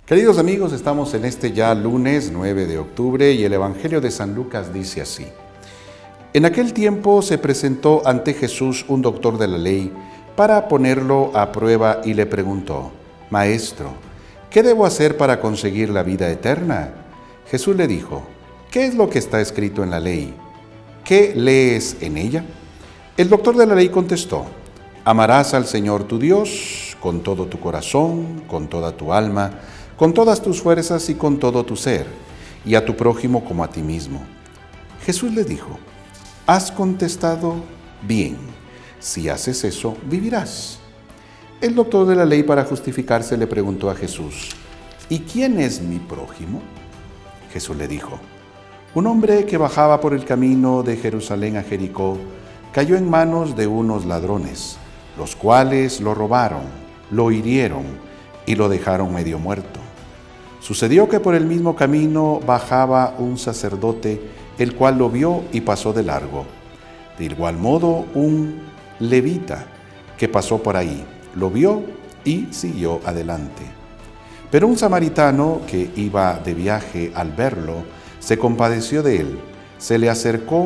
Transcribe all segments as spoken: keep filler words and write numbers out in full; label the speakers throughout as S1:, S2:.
S1: Queridos amigos, estamos en este ya lunes nueve de octubre y el Evangelio de San Lucas dice así. En aquel tiempo se presentó ante Jesús un doctor de la ley para ponerlo a prueba y le preguntó: Maestro, ¿qué debo hacer para conseguir la vida eterna? Jesús le dijo: ¿Qué es lo que está escrito en la ley? ¿Qué lees en ella? El doctor de la ley contestó: Amarás al Señor tu Dios con todo tu corazón, con toda tu alma, con todas tus fuerzas y con todo tu ser, y a tu prójimo como a ti mismo. Jesús le dijo: Has contestado bien. Si haces eso, vivirás. El doctor de la ley, para justificarse, le preguntó a Jesús: ¿Y quién es mi prójimo? Jesús le dijo: Un hombre que bajaba por el camino de Jerusalén a Jericó cayó en manos de unos ladrones, los cuales lo robaron, lo hirieron y lo dejaron medio muerto. Sucedió que por el mismo camino bajaba un sacerdote, el cual lo vio y pasó de largo. De igual modo, un levita que pasó por ahí lo vio y siguió adelante. Pero un samaritano que iba de viaje, al verlo, se compadeció de él, se le acercó,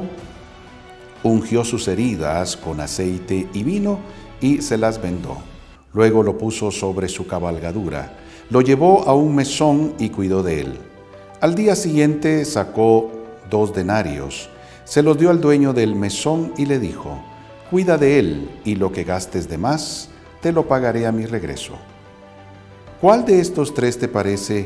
S1: ungió sus heridas con aceite y vino y se las vendó. Luego lo puso sobre su cabalgadura, lo llevó a un mesón y cuidó de él. Al día siguiente sacó dos denarios, se los dio al dueño del mesón y le dijo: Cuida de él, y lo que gastes de más, te lo pagaré a mi regreso. ¿Cuál de estos tres te parece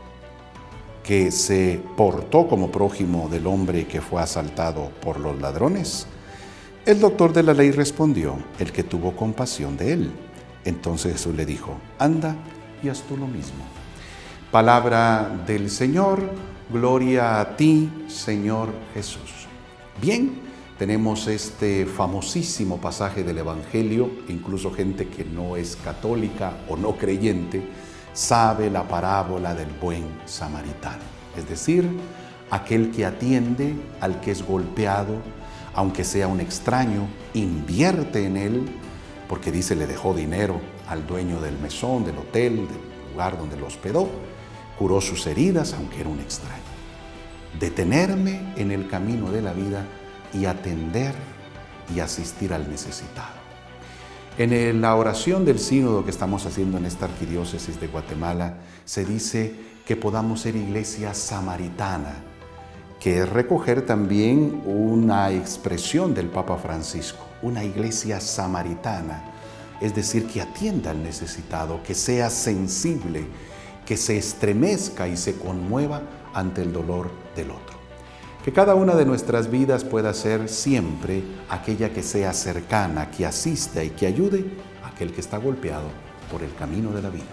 S1: que se portó como prójimo del hombre que fue asaltado por los ladrones? El doctor de la ley respondió: El que tuvo compasión de él. Entonces Jesús le dijo: Anda y haz tú lo mismo. Palabra del Señor, gloria a ti, Señor Jesús. Bien, tenemos este famosísimo pasaje del Evangelio. Incluso gente que no es católica o no creyente sabe la parábola del buen samaritano, es decir, aquel que atiende al que es golpeado, aunque sea un extraño, invierte en él, porque dice le dejó dinero al dueño del mesón, del hotel, del lugar donde lo hospedó, curó sus heridas, aunque era un extraño. Detenerme en el camino de la vida y atender y asistir al necesitado. En la oración del sínodo que estamos haciendo en esta arquidiócesis de Guatemala, se dice que podamos ser iglesia samaritana, que es recoger también una expresión del Papa Francisco, una iglesia samaritana, es decir, que atienda al necesitado, que sea sensible, que se estremezca y se conmueva ante el dolor del otro. Que cada una de nuestras vidas pueda ser siempre aquella que sea cercana, que asista y que ayude a aquel que está golpeado por el camino de la vida.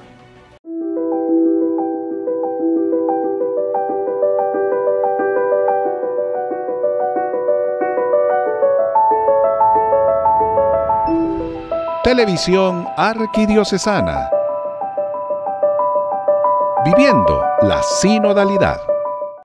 S2: Televisión Arquidiocesana. Viviendo la sinodalidad.